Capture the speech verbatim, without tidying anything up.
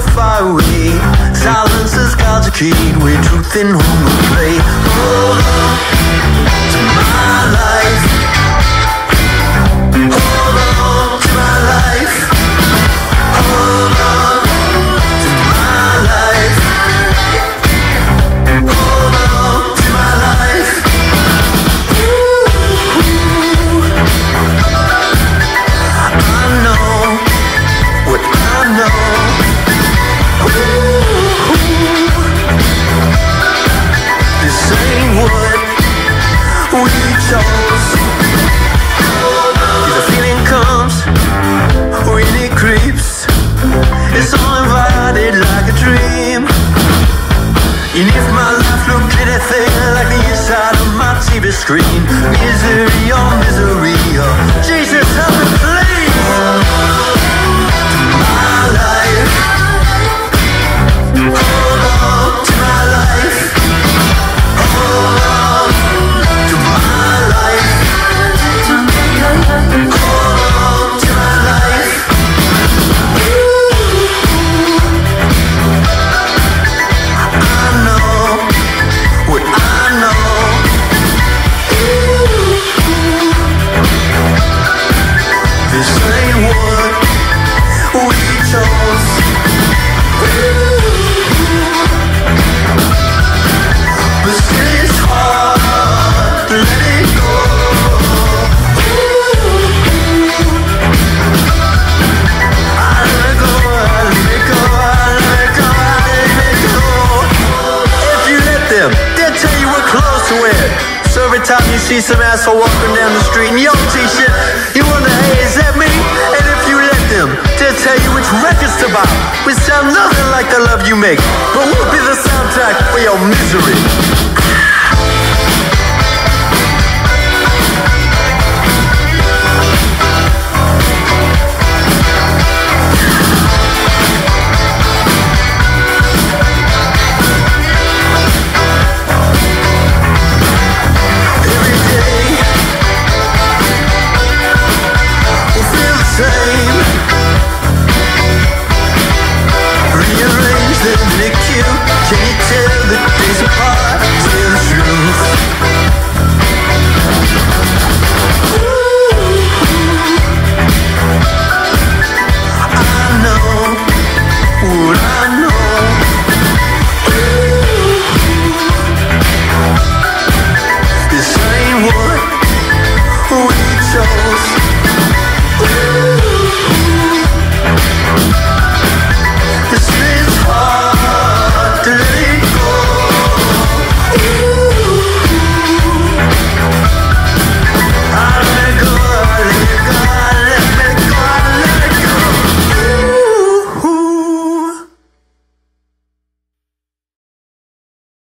far away. Silence has got the key where truth and home will play. Hold on to my life. Hold on to my life. Hold on to my life. Hold on to my life. Ooh, I know what I know. Ooh, this ain't what we chose. If the feeling comes when it creeps, it's all invited like a dream. And if my life looked anything like the inside of my T V screen, misery, oh misery, oh Jesus help me please. My life, hold on to my life. Hold on to my life. Hold on to my life. I know what I know. This ain't what we chose. But still it's hard to let it go. I let it go, I let it go, I let it go, I let it go. If you let them, they'll tell you we're close to it. So every time you see some asshole walking down the street in your t-shirt, you wonder, hey, is that me? And if you let them, they'll tell you which records to buy, which sound nothing like the love you make, but will be the soundtrack for your misery.